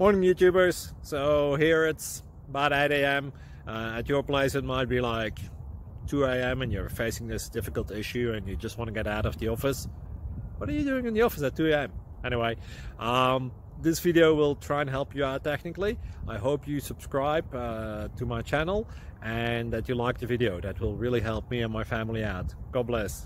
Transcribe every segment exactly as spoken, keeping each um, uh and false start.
Morning YouTubers. So here it's about eight A M Uh, at your place it might be like two A M and you're facing this difficult issue and you just want to get out of the office. What are you doing in the office at two A M? Anyway, um, this video will try and help you out technically. I hope you subscribe uh, to my channel and that you like the video. That will really help me and my family out. God bless.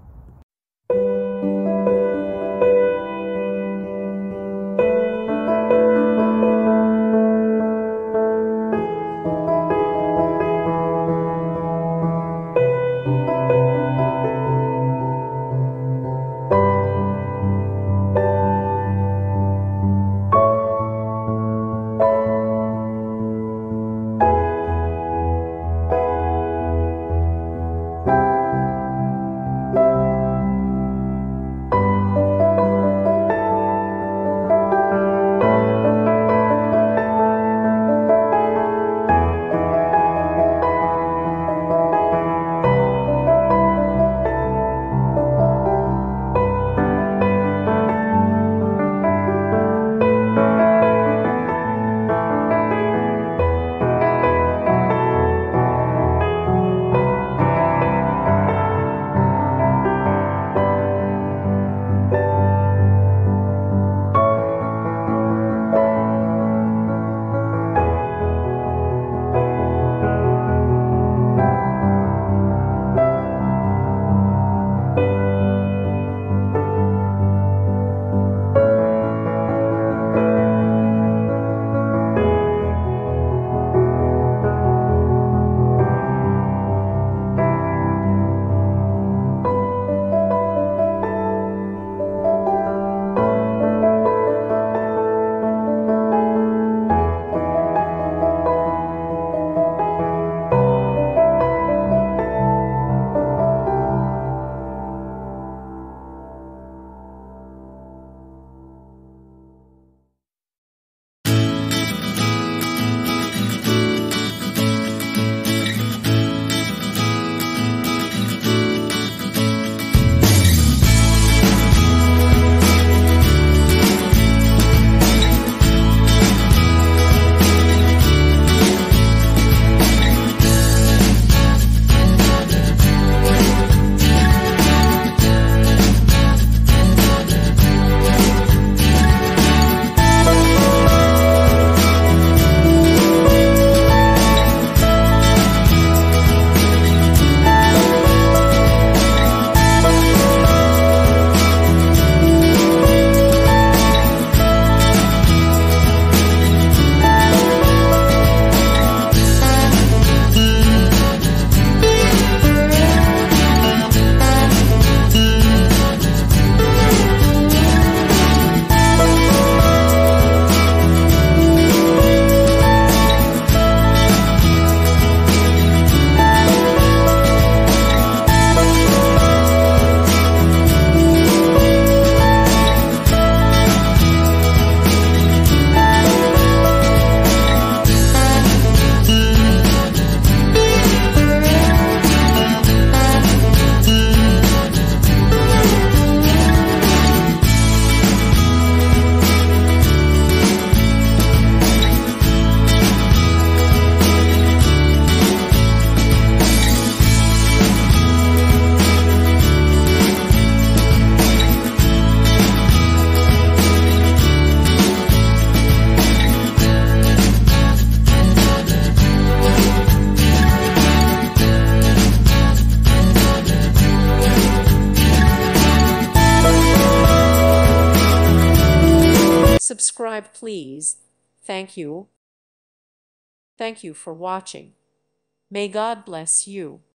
Subscribe, please. Thank you. Thank you for watching. May God bless you.